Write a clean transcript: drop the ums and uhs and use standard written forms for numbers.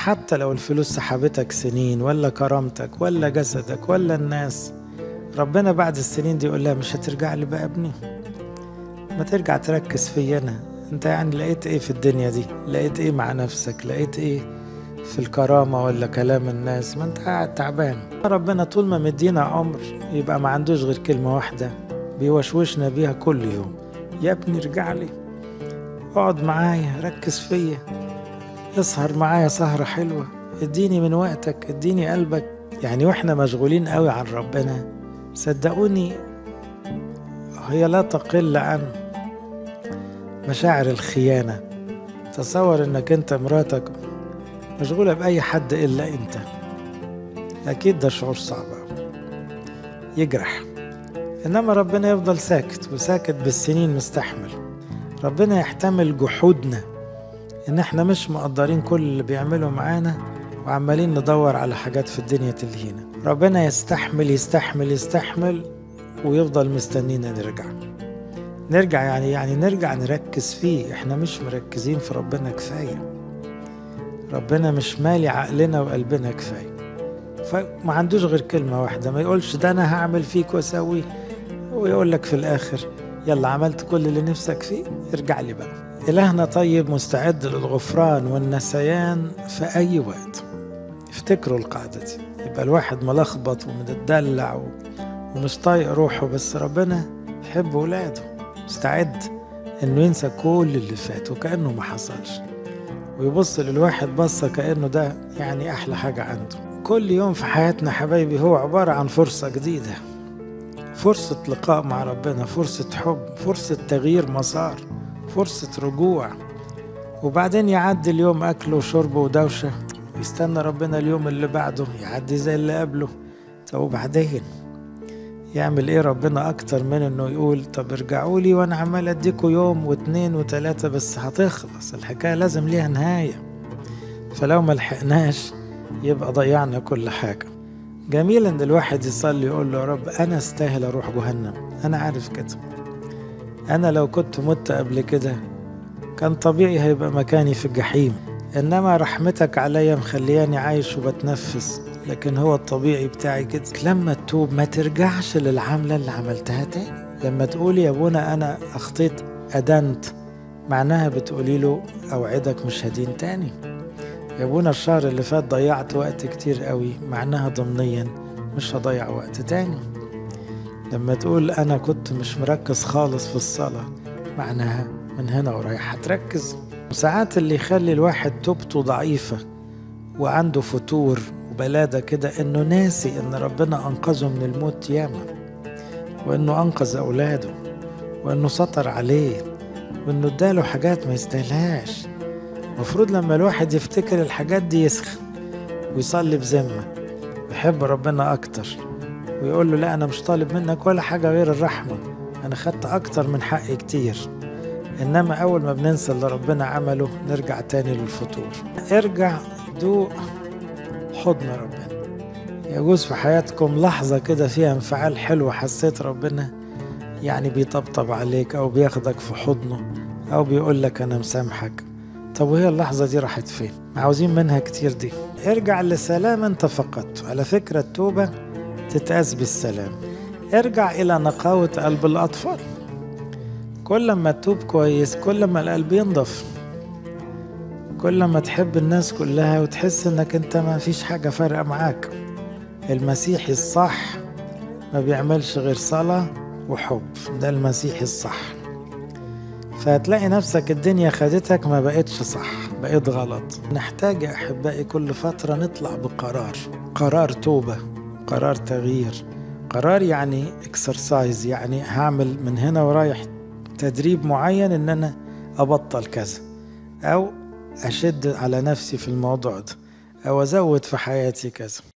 حتى لو الفلوس سحبتك سنين ولا كرامتك ولا جسدك ولا الناس، ربنا بعد السنين دي يقول لها مش هترجع لي بقى يا ابني؟ ما ترجع تركز فيا أنا. انت يعني لقيت ايه في الدنيا دي؟ لقيت ايه مع نفسك؟ لقيت ايه في الكرامة ولا كلام الناس؟ ما انت قاعد تعبان. ربنا طول ما مدينا عمر يبقى ما عندوش غير كلمة واحدة بيوشوشنا بيها كل يوم: يا ابني ارجع لي، اقعد معايا، ركز فيا، اسهر معايا سهرة حلوة، اديني من وقتك، اديني قلبك. يعني واحنا مشغولين قوي عن ربنا، صدقوني هي لا تقل عن مشاعر الخيانة. تصور انك انت مراتك مشغولة بأي حد إلا انت، أكيد ده شعور صعب يجرح. إنما ربنا يفضل ساكت، وساكت بالسنين مستحمل. ربنا يحتمل جحودنا، إن احنا مش مقدرين كل اللي بيعمله معانا وعمالين ندور على حاجات في الدنيا تلهينا. ربنا يستحمل يستحمل يستحمل ويفضل مستنينا نرجع يعني نرجع نركز فيه. احنا مش مركزين في ربنا كفاية. ربنا مش مالي عقلنا وقلبنا كفاية، فما عندوش غير كلمة واحدة. ما يقولش ده أنا هعمل فيك وأسوي، ويقول لك في الآخر يلا عملت كل اللي نفسك فيه، ارجع لي بقى. إلهنا طيب مستعد للغفران والنسيان في أي وقت. افتكروا القاعدة دي. يبقى الواحد ملخبط ومتدلع ومش طايق روحه، بس ربنا يحب ولاده، مستعد إنه ينسى كل اللي فات وكأنه ما حصلش، ويبص للواحد بصة كأنه ده يعني أحلى حاجة عنده. كل يوم في حياتنا حبايبي هو عبارة عن فرصة جديدة، فرصة لقاء مع ربنا، فرصة حب، فرصة تغيير مسار، فرصة رجوع. وبعدين يعدي اليوم أكله وشربه ودوشة، ويستنى ربنا اليوم اللي بعده يعدي زي اللي قبله. طب وبعدين يعمل ايه ربنا أكتر من انه يقول طب ارجعوا لي وانا عمال اديكوا يوم واثنين وثلاثة، بس هتخلص الحكاية، لازم ليها نهاية. فلو ما لحقناش يبقى ضيعنا كل حاجة. جميل ان الواحد يصلي يقول له يا رب انا استاهل اروح جهنم، انا عارف كده، انا لو كنت مت قبل كده كان طبيعي هيبقى مكاني في الجحيم، انما رحمتك عليا مخلياني عايش وبتنفس، لكن هو الطبيعي بتاعي كده. لما تتوب ما ترجعش للعملة اللي عملتها تاني. لما تقولي يا ابونا انا اخطيت ادنت، معناها بتقولي له اوعدك مش هدين تاني. يا ابونا الشهر اللي فات ضيعت وقت كتير قوي، معناها ضمنيا مش هضيع وقت تاني. لما تقول انا كنت مش مركز خالص في الصلاة، معناها من هنا ورايح هتركز. وساعات اللي يخلي الواحد توبته ضعيفة وعنده فتور وبلادة كده انه ناسي ان ربنا انقذه من الموت ياما، وانه انقذ اولاده، وانه سطر عليه، وانه اداله حاجات ما يستاهلهاش. مفروض لما الواحد يفتكر الحاجات دي يسخن ويصلي بذمة ويحب ربنا أكتر، ويقول له لا أنا مش طالب منك ولا حاجة غير الرحمة، أنا خدت أكتر من حقي كتير. إنما أول ما بننسى اللي ربنا عمله نرجع تاني للفتور. ارجع دوق حضن ربنا. يجوز في حياتكم لحظة كده فيها انفعال حلو، حسيت ربنا يعني بيطبطب عليك أو بياخدك في حضنه أو بيقول لك أنا مسامحك. طب وهي اللحظة دي راحت فين؟ عاوزين منها كتير دي. ارجع لسلام انت فقدته. على فكرة التوبة تتقاس بالسلام. ارجع إلى نقاوة قلب الأطفال. كل ما تتوب كويس كل ما القلب ينضف، كل ما تحب الناس كلها وتحس انك انت ما فيش حاجة فارقة معاك. المسيحي الصح ما بيعملش غير صلاة وحب، ده المسيحي الصح. فهتلاقي نفسك الدنيا خدتك ما بقتش صح، بقيت غلط. نحتاج يا أحبائي كل فترة نطلع بقرار، قرار توبة، قرار تغيير، قرار يعني اكسرسايز، يعني هعمل من هنا ورايح تدريب معين ان انا ابطل كذا، او اشد على نفسي في الموضوع ده، او ازود في حياتي كذا.